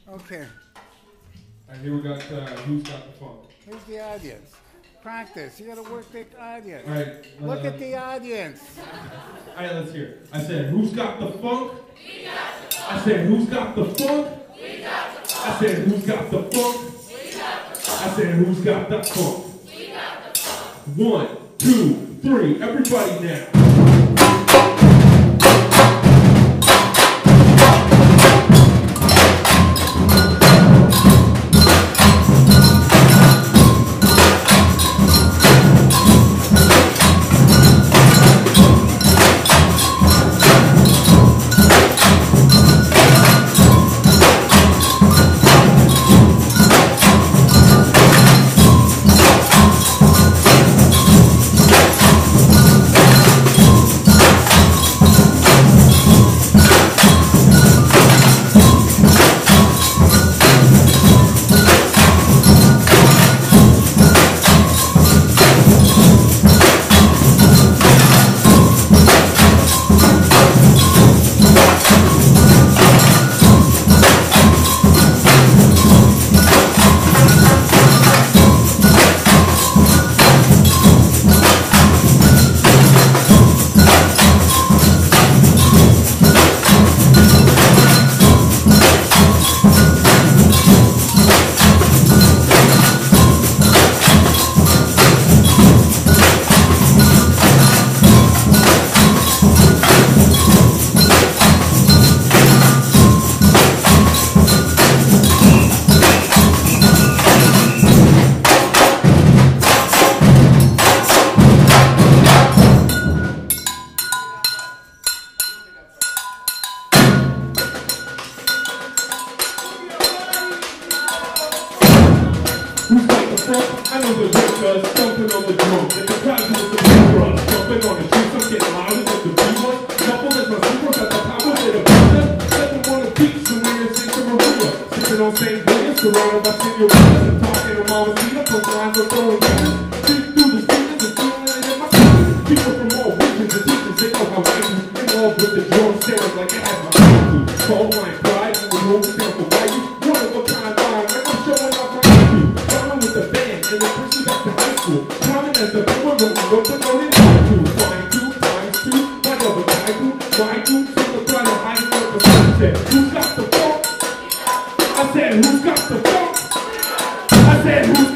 Okay. And here we got Who's Got the Funk. Here's the audience. Practice. You got to work the audience. All right. Look at the audience. All right, let's hear it. I said, who's got the funk? We got the funk. I said, who's got the funk? We got the funk. I said, who's got the funk? We got the funk. I said, who's got the funk? We got the funk. 1, 2, 3. Everybody now. I know the workers jumping on the drum. And the crowd with the big rush. Jumping on the streets, I'm getting louder than the B-1. Couple as my super got the power with a buzzer. Stepping on the beach, so we're in Santa Maria. Sipping on St. Williams, surrounded by senoritas. And talking to Mama Cena, punch lines are throwing beers. Deep through the speakers and feeling it in my feet. People from all regions and teachers, they know how I do. In love with the drum, staring like I have my attitude. Cold line pride, and the road is down for value. One of a kind line, like I'm showing off my attitude. Running with the band, and the person back to high school. Climbing as the boomer, rolling up the road in attitude. Flying 2 times 2, like of a tycoon. Flying 2, so the crowd of high school for sunset. Who's got the funk? I said, who's got the funk? I said, who's